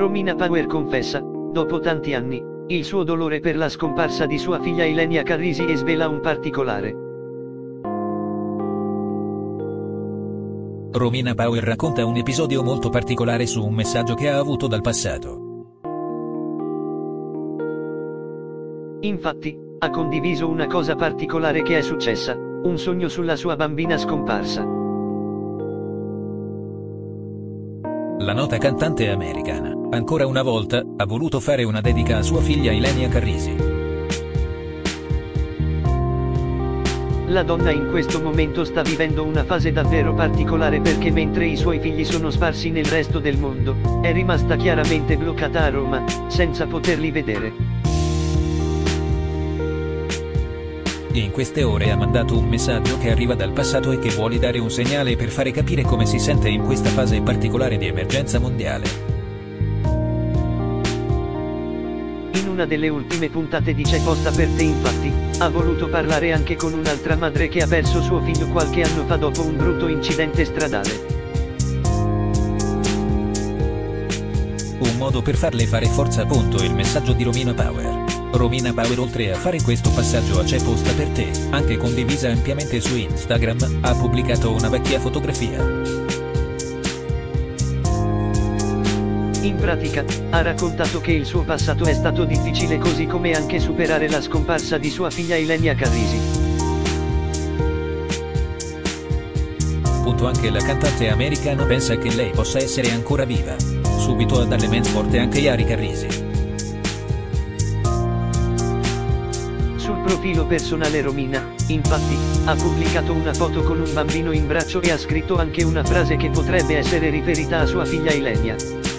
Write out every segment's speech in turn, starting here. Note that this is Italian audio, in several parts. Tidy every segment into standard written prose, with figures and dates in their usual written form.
Romina Power confessa, dopo tanti anni, il suo dolore per la scomparsa di sua figlia Ilenia Carrisi e svela un particolare. Romina Power racconta un episodio molto particolare su un messaggio che ha avuto dal passato. Infatti, ha condiviso una cosa particolare che è successa, un sogno sulla sua bambina scomparsa. La nota cantante americana, ancora una volta, ha voluto fare una dedica a sua figlia Ilenia Carrisi. La donna in questo momento sta vivendo una fase davvero particolare perché mentre i suoi figli sono sparsi nel resto del mondo, è rimasta chiaramente bloccata a Roma, senza poterli vedere. In queste ore ha mandato un messaggio che arriva dal passato e che vuole dare un segnale per fare capire come si sente in questa fase particolare di emergenza mondiale. In una delle ultime puntate di C'è posta per te infatti, ha voluto parlare anche con un'altra madre che ha perso suo figlio qualche anno fa dopo un brutto incidente stradale. Un modo per farle fare forza. Il messaggio di Romina Power. Romina Power, oltre a fare questo passaggio a C'è posta per te, anche condivisa ampiamente su Instagram, ha pubblicato una vecchia fotografia. In pratica, ha raccontato che il suo passato è stato difficile così come anche superare la scomparsa di sua figlia Ilenia Carrisi. Anche la cantante americana pensa che lei possa essere ancora viva. Subito a darle men forte anche Yari Carrisi. Sul profilo personale Romina, infatti, ha pubblicato una foto con un bambino in braccio e ha scritto anche una frase che potrebbe essere riferita a sua figlia Ilenia.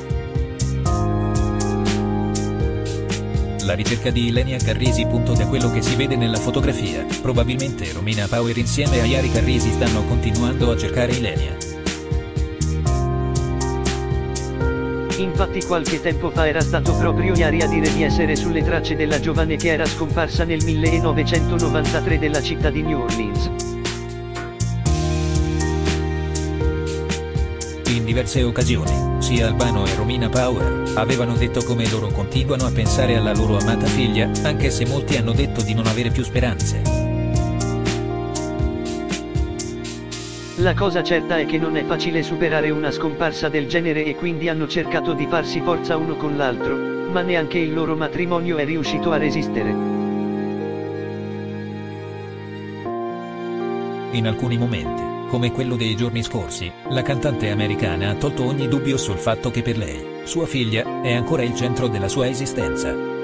La ricerca di Ilenia Carrisi. Da quello che si vede nella fotografia, probabilmente Romina Power insieme a Yari Carrisi stanno continuando a cercare Ilenia. Infatti qualche tempo fa era stato proprio Yari a dire di essere sulle tracce della giovane che era scomparsa nel 1993 della città di New Orleans. In diverse occasioni, sia Albano e Romina Power avevano detto come loro continuano a pensare alla loro amata figlia, anche se molti hanno detto di non avere più speranze. La cosa certa è che non è facile superare una scomparsa del genere e quindi hanno cercato di farsi forza uno con l'altro, ma neanche il loro matrimonio è riuscito a resistere. In alcuni momenti, come quello dei giorni scorsi, la cantante americana ha tolto ogni dubbio sul fatto che per lei, sua figlia, è ancora il centro della sua esistenza.